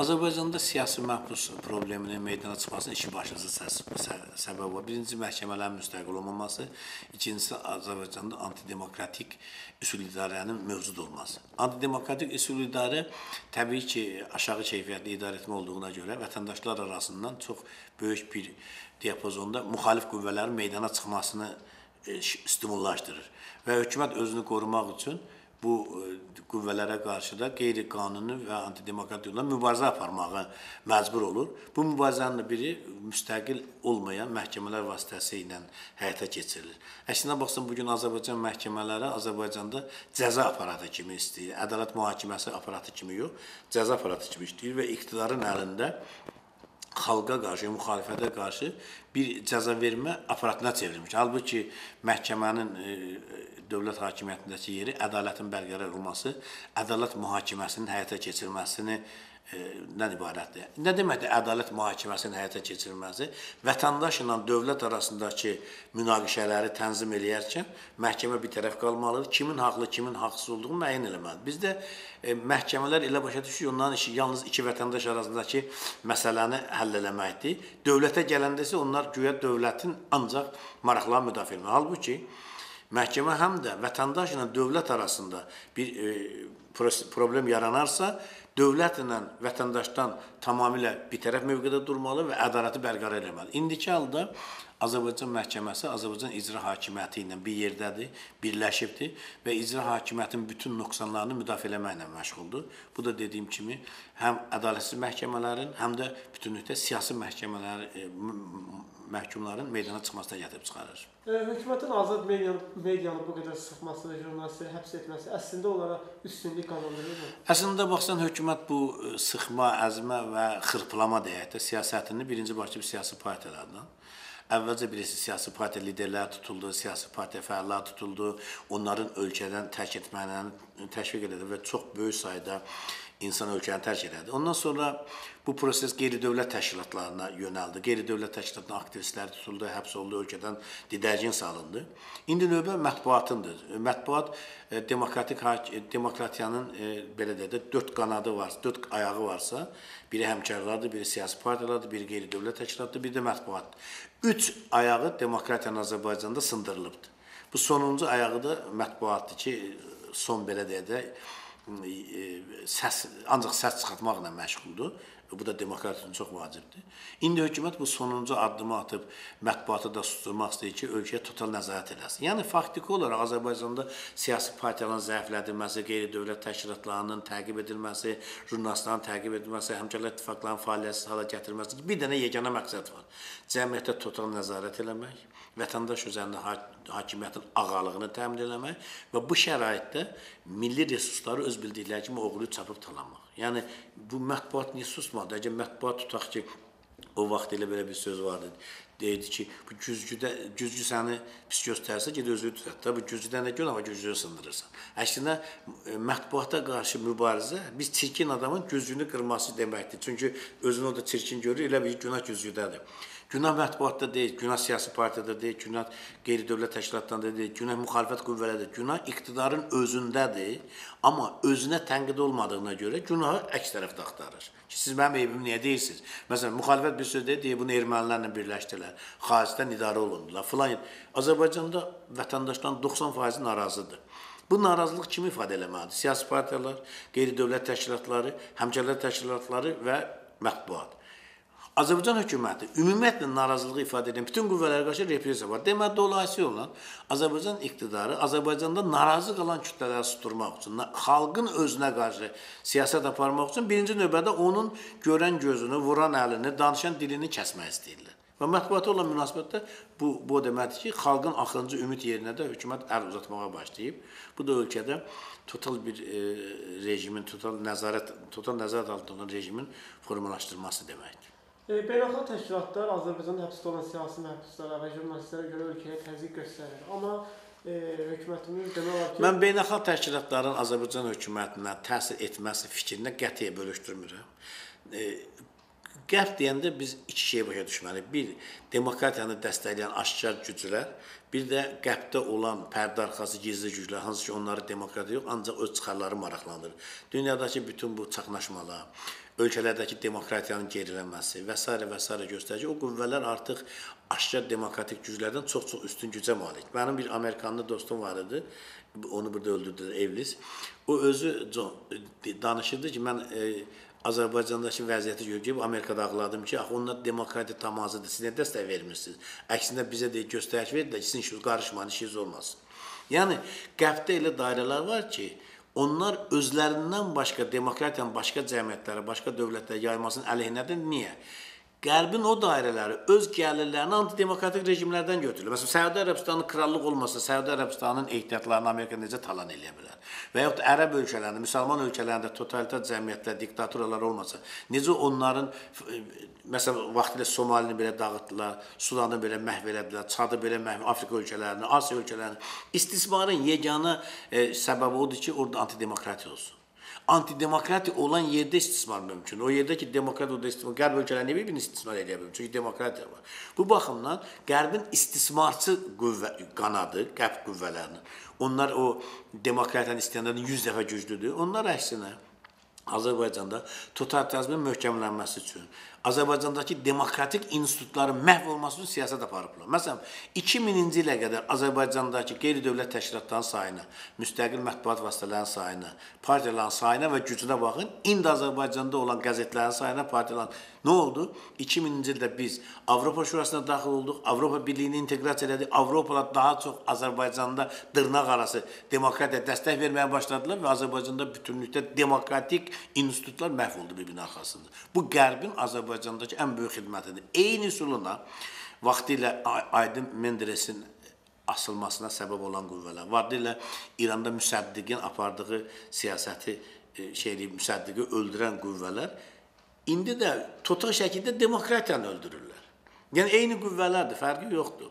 Azərbaycanda siyasi məhbus probleminin meydana çıxmasının iki başlıca səbəb var. Birinci, məhkəmələrin müstəqil olmaması. İkincisi, Azərbaycanda antidemokratik üsul idarənin mövcud olması. Antidemokratik üsul idarə təbii ki, aşağı keyfiyyətli idarəetmə olduğuna görə vətəndaşlar arasından çox böyük bir diapazonda müxalif qüvvələrin meydana çıxmasını stimullaşdırır. Və hökumət özünü qorumaq üçün bu qüvvələrə qarşı da qeyri-qanuni və antidemokratik yolla mübarizə aparmağa məcbur olur. Bu mübarizənin biri müstəqil olmayan məhkəmələr vasitəsilə həyata keçirilir. Əksinə baxsın, bugün Azərbaycan məhkəmələri Azərbaycanda cəza aparatı kimi istəyir. Ədalət mühakiməsi aparatı kimi yox, cəza aparatı kimi istəyir və iqtidarın əlində xalqa qarşı, müxalifətə qarşı bir cəza vermə aparatına çevrilmiş. Halbuki məhkəmənin dövlət hakimiyyətindəki yeri ədalətin bərqərar olması, ədalət mühakiməsinin həyata keçirilməsini nə ibarətdir? Nə deməkdir ədalət mühakiməsinin həyata keçirilməsi? Vətəndaş ilə dövlət arasındakı münaqişələri tənzim eləyərkən məhkəmə bir tərəf qalmalıdır. Kimin haqlı, kimin haqsız olduğunu müəyyən eləməlidir. Bizdə məhkəmələr elə başa düşür, onların işi yalnız iki vətəndaş arasındakı məsələni həll eləməkdir. Dövlətə gələndə isə onlar güya dövlətin ancaq maraqlarını müdafiə etməlidir. Halbuki məhkəmə həm də vətəndaş ilə dövlət arasında bir problem yaranarsa, dövlət ilə vətəndaşdan tamamilə bir tərəf mövqedə durmalı və ədaləti bərqərar etməli. İndiki halda Azərbaycan məhkəməsi Azərbaycan icra hakimiyyəti ilə bir yerdədir, birləşibdir və icra hakimiyyətinin bütün nöqsanlarını müdafiə etməklə məşğuldur. Bu da dediyim kimi həm ədalətsiz məhkəmələrin, həm də bütünlükdə siyasi məhkumların meydana çıxmasına gətirib çıxarır. Hökumətin azad medianı bu qədər sıxması, jurnalisti həbs etməsi əslində onlara üstünlük qazandırırmı? Əslində baxsan, hökumət bu sıxma, əzmə və xırpılama deyək də siyasətini birinci başlı bir siyasi partiyalardan. Əvvəlcə birisi siyasi partiya liderləri tutuldu, siyasi partiya fəalları tutuldu, onların ölkədən tərk etmələrini təşviq edildi və çox böyük sayda insan ölkəni tərk elədi. Ondan sonra bu proses qeyri-dövlət təşkilatlarına yönəldi. Qeyri-dövlət təşkilatının aktivistləri tutuldu, həbs olundu, ölkədən didərgin salındı. İndi növbə mətbuatındır. Mətbuat demokratiyanın belə deyək də dörd qanadı varsa, dörd ayağı varsa, biri həmkarlardır, biri siyasi partiyalardır, biri qeyri-dövlət təşkilatdır, biri də mətbuatdır. Üç ayağı demokratiyanın Azərbaycanda sındırılıbdır. Bu sonuncu ayağı da mətbuatdır ki, son belə deyək də ancaq səs çıxartmaqla məşğuldur. Bu da demokratiya üçün çox vacibdir. İndi hökumət bu sonuncu addımı atıb mətbuatı da susturmaq istəyir ki, ölkəyə total nəzarət eləsin. Yəni, faktiki olaraq Azərbaycanda siyasi partiyaların zəiflədilməsi, qeyri-dövlət təşkilatlarının təqib edilməsi, jurnalistlərin təqib edilməsi, həmkarlar ittifaqlarının fəaliyyətsiz hala gətirilməsi, bir dənə yeganə məqsəd var. Cəmiyyətə total nəzarət eləmək, vətəndaş üzərində hakimiyyətin ağalığını təmin eləmək və bu şəraitdə milli resursları öz bildikləri kimi oğlu çapıb talamaq. Yəni, bu mətbuat niyə susmadı? Əgər mətbuat tutaq ki, o vaxt elə belə bir söz vardı. Deyirdi ki, bu güzgü səni pis göstərsə, ged özünü tutaq. Bu güzgüdən nə gör, amma güzgünü sındırırsan. Əslində, mətbuata qarşı mübarizə, biz çirkin adamın güzgünü qırması deməkdir. Çünki özünü o da çirkin görür, elə bir günah güzgüdədir. Günah mətbuatda deyil, günah siyasi partiyada deyil, günah qeyri-dövlət təşkilatlarında deyil, günah müxalifət qüvvələrdə, günah iqtidarın özündədir. Amma özünə tənqid olmadığına görə günahı əks tərəfdə axtarır. Ki, siz mənim eybimi niyə deyirsiniz? Məsələn, müxalifət bir söz deyir, bunu ermənilərlə birləşdirilər, xaricdən idarə olundular, filan. Azərbaycanda vətəndaşların 90% narazıdır. Bu narazılıq kimi ifadə eləməlidir? Siyasi partiyalar, qeyri-dövlət təşkilatları, həmkarlar təşkilatları və mətbuat. Azərbaycan hökuməti ümumiyyətlə narazılığı ifadə edən bütün qüvvələrə qarşı repressiya var. Deməli, dolayısıyla olan Azərbaycan iqtidarı Azərbaycanda narazı qalan kütlələri susturmaq üçün, xalqın özünə qarşı siyasət aparmaq üçün birinci növbədə onun görən gözünü, vuran əlini, danışan dilini kəsmək istəyirlər. Və mətbuata olan münasibətdə bu deməkdir ki, xalqın axırıncı ümid yerinə də hökumət əl uzatmağa başlayıb. Bu da ölkədə total bir rejimin, total nəzarət altında olan rejimin formalaşdırılması deməkdir. Beynəlxalq təşkilatlar Azərbaycanda həbsdə olan siyasi məhbuslara və jurnalistlərə görə ölkəyə təzyiq göstərir. Amma hökumətimiz demək olar ki... Mən beynəlxalq təşkilatların Azərbaycan hökumətinə təsir etməsi fikrinə qətiyyən bölüşdürmürəm. Qərb deyəndə biz iki şey başa düşməliyik. Bir, demokratiyanı dəstəkləyən aşkar güclər, bir də qərbdə olan pərdə arxası gizli güclər, hansı ki onları demokratiya yox, ancaq öz çıxarları maraqlandırır. Dünyadakı bütün bu çaxnaşmalar, ölkələrdəki demokratiyanın gerilənməsi və s. göstərir ki, o qüvvələr artıq aşkar demokratik güclərdən çox-çox üstün gücə malik. Mənim bir Amerikanlı dostum var idi, onu burada öldürdülər, Evlis. O özü danışırdı ki, mən Azərbaycandakı vəziyyəti görüb Amerikada ağladım ki, axı onlar demokratiya tamazıdır, siz nə dəstək vermirsiniz? Əksində bizə deyək, göstəriş verir də, sizin işiniz qarışmanın işiniz olmasın. Yəni, qərbdə elə dairələr var ki, onlar özlərindən başqa demokratiyanın başqa cəmiyyətlərə, başqa dövlətlərə yaymasının əleyhinədir. Niyə? Qərbin o dairələri öz gəlirlərini antidemokratik rejimlərdən götürülür. Məsələn, Səudiyyə Ərəbistanının krallıq olmasa, Səudiyyə Ərəbistanının ehtiyatlarını Amerika necə talan eləyə bilər? Və yaxud da Ərəb ölkələrində, müsəlman ölkələrində totalitar cəmiyyətlər, diktaturalar olmasa, necə onların, məsələn, vaxtilə Somalini belə dağıtdılar, Sudanı belə məhv elədilər, Çadı belə məhv, Afrika ölkələrini, Asiya ölkələrini. İstismarın yeganə səbəbi odur ki, orada antidemokratiya olsun. Antidemokratiya olan yerdə istismar mümkün. O yerdə ki, demokrat orada istismar, qərb ölkələri nə bir istismar edə bilir? Çünki demokratiya var. Bu baxımdan qərbin istismarçı qanadı, qərb qüvvələrinin. Onlar o demokratiyanı istəyənlərdən 100 dəfə güclüdür. Onlar əksinə Azərbaycanda totalitarizmin möhkəmlənməsi üçün, Azərbaycandakı demokratik institutların məhv olması üçün siyasət aparıblar. Məsələn, 2000-ci ilə qədər Azərbaycandakı qeyri-dövlət təşkilatların sayına, müstəqil mətbuat vasitələrinin sayına, partiyaların sayına və gücünə baxın. İndi Azərbaycanda olan qəzetlərin sayına, partiyaların nə oldu? 2000-ci ildə biz Avropa Şurasına daxil olduq, Avropa Birliyini inteqrasiya elədik, Avropalar daha çox Azərbaycanda dırnaq arası demokratiya dəstək verməyə başladılar və Azərbaycanda bütünlükdə demokratik institutlar məhv oldu bir-birinin arxasında. Bu Qərbin Azərbaycandakı ən böyük xidmətidir. Eyni üsuluna vaxtilə Aydın Menderesin asılmasına səbəb olan qüvvələr, vaxtilə İranda Müsəddiqin apardığı siyasəti, Müsəddiqi öldürən qüvvələr indi də total şəkildə demokratiyanı öldürürlər. Yəni, eyni qüvvələrdir, fərqi yoxdur.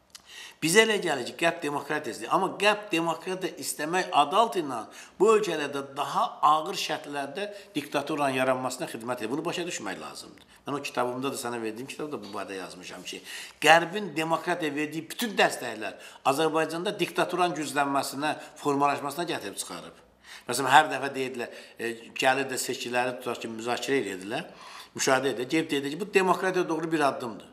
Bizə elə gəlir ki, qərb demokratiyasıdır. Amma qərb demokratiya istəmək adı altı ilə bu ölkələrdə daha ağır şərtlərdə diktaturanın yaranmasına xidmət edir. Bunu başa düşmək lazımdır. Mən o kitabımda da sənə verdiyim kitabda bu barədə yazmışam ki, qərbin demokratiya verdiyi bütün dəstəklər Azərbaycanda diktaturanın güclənməsinə, formalaşmasına gətirib çıxarıb. Məsələn, hər dəfə deyirlər, gəlir də seçkiləri tutaq ki, müzakirə edirlər, müşahidə edir, deyib ki, bu demokratiya doğru bir addımdır.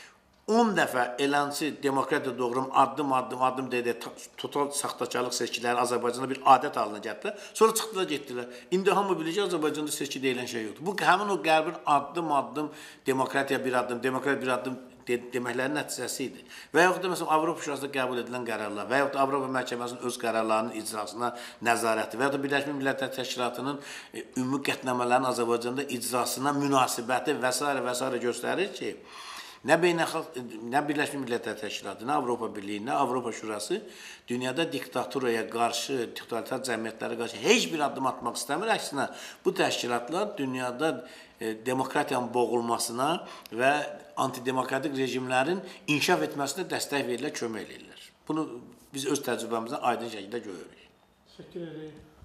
10 dəfə elənçi demokratiya doğru addım deyir, total saxtakarlıq seçkiləri Azərbaycanda bir adət halına gətirdilər, sonra çıxdılar, getdilər. İndi hamı bilir ki, Azərbaycanda seçki deyilən şey yoxdur. Bu, həmin o qərbin addım demokratiya bir addım, demokratiya bir addım deməklərin nəticəsi idi. Və yaxud da, məsələn, Avropa Şurasında qəbul edilən qərarlar və yaxud da Avropa Məhkəməsinin öz qərarlarının icrasına nəzarəti və yaxud da Birləşmiş Millətlər Təşkilatının ümumi qətnamələrinin Azərbaycanda icrasına münasibəti və s. göstərir ki, nə Birləşmiş Millətlər Təşkilatı, nə Avropa Birliyi, nə Avropa Şurası dünyada diktaturaya qarşı, totalitar cəmiyyətlərə qarşı heç bir addım atmaq istəmir. Əksinə, bu təşkilatlar dünyada demokratiyanın boğulmasına və antidemokratik rejimlərin inkişaf etməsinə dəstək verirlər, kömək edirlər. Bunu biz öz təcrübəmizdən aydın şəkildə görürük. Təşəkkür ederim.